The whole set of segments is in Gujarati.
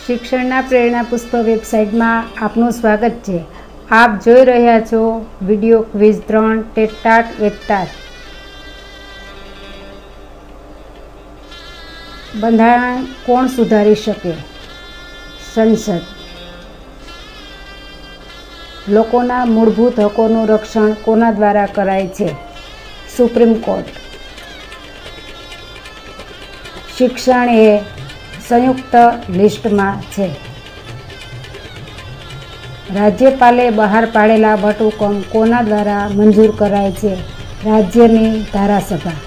શિક્ષણના પ્રેરણા પુષ્પ વેબસાઇટમાં આપનું સ્વાગત છે। આપ જોઈ રહ્યા છો વિડિયો ક્વિઝ 3 ટેટ વેટાટ। બંધારણ કોણ સુધારી શકે? સંસદ। લોકોના મૂળભૂત હકોનું રક્ષણ કોના દ્વારા કરાય છે? Supreme Court. શિક્ષણ એ સંયુક્ત લિસ્ટમાં છે। રાજ્યપાલે બહાર પાડેલા વટહુકમ કોના દ્વારા મંજૂર કરાય છે? રાજ્યની ધારાસભા।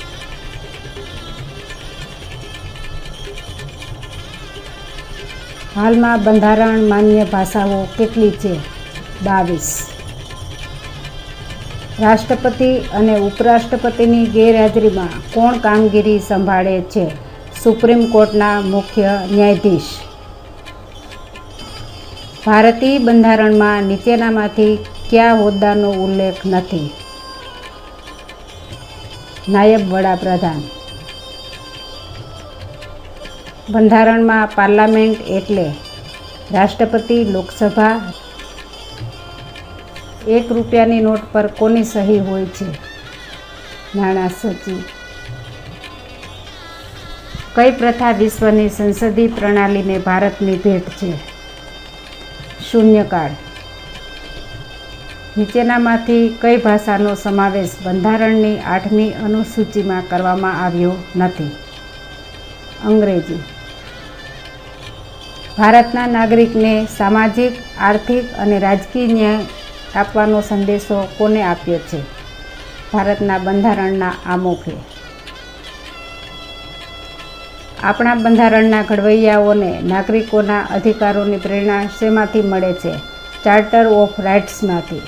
હાલમાં બંધારણ માન્ય ભાષાઓ કેટલી છે? 22। રાષ્ટ્રપતિ અને ઉપરાષ્ટ્રપતિની ગેરહાજરીમાં કોણ કામગીરી સંભાળે છે? સુપ્રીમ કોર્ટના મુખ્ય ન્યાયાધીશ। ભારતીય બંધારણમાં નીચેનામાંથી કયા હોદ્દાનો ઉલ્લેખ નથી? નાયબ વડાપ્રધાન। બંધારણમાં પાર્લામેન્ટ એટલે રાષ્ટ્રપતિ, લોકસભા। 1 રૂપિયાની નોટ પર કોની સહી હોય છે? નાણાં સચિવ। કઈ પ્રથા વિશ્વની સંસદીય પ્રણાલીને ભારતની ભેટ છે? શૂન્યકાળ। નીચેનામાંથી કઈ ભાષાનો સમાવેશ બંધારણની 8મી અનુસૂચિમાં કરવામાં આવ્યો નથી? અંગ્રેજી। ભારતના નાગરિકને સામાજિક, આર્થિક અને રાજકીય ન્યાય આપવાનો સંદેશો કોને આપ્યો છે? ભારતના બંધારણના આમુખે। આપણા બંધારણના ઘડવૈયાઓને નાગરિકોના અધિકારોની પ્રેરણા શેમાંથી મળે છે? ચાર્ટર ઓફ રાઇટ્સમાંથી।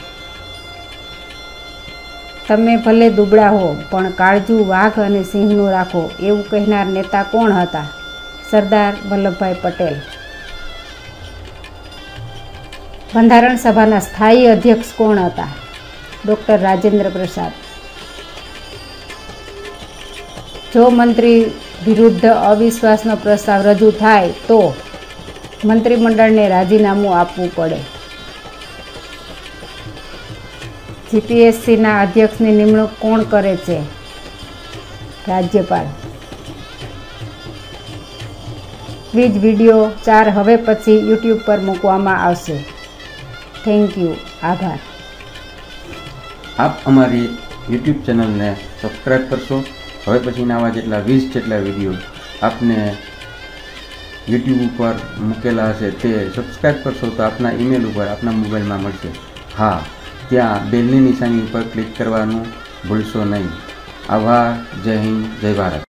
તમે ભલે દુબળા હો પણ કાળજું વાઘ અને સિંહનું રાખો એવું કહેનાર નેતા કોણ હતા? સરદાર વલ્લભભાઈ પટેલ। બંધારણ સભાના સ્થાયી અધ્યક્ષ કોણ હતા? ડૉક્ટર રાજેન્દ્ર પ્રસાદ। જો મંત્રી વિરુદ્ધ અવિશ્વાસનો પ્રસ્તાવ રજૂ થાય તો મંત્રીમંડળને રાજીનામું આપવું પડે। જીપીએસસીના અધ્યક્ષની નિમણૂક કોણ કરે છે? રાજ્યપાલ। ક્વિઝ વિડિયો 4 હવે પછી યુટ્યુબ પર મૂકવામાં આવશે। Thank you. આભાર। આપ અમારી યુટ્યુબ ચેનલને સબસ્ક્રાઈબ કરશો। હવે પછીના આવા જેટલા 20 જેટલા વિડીયો આપને યુટ્યુબ ઉપર મૂકેલા હશે તે સબસ્ક્રાઈબ કરશો તો આપના ઈમેલ ઉપર આપના મોબાઈલમાં મળશે। હા, ત્યાં બેલની નિશાની ઉપર ક્લિક કરવાનું ભૂલશો નહીં। આભાર। જય હિન્દ, જય ભારત।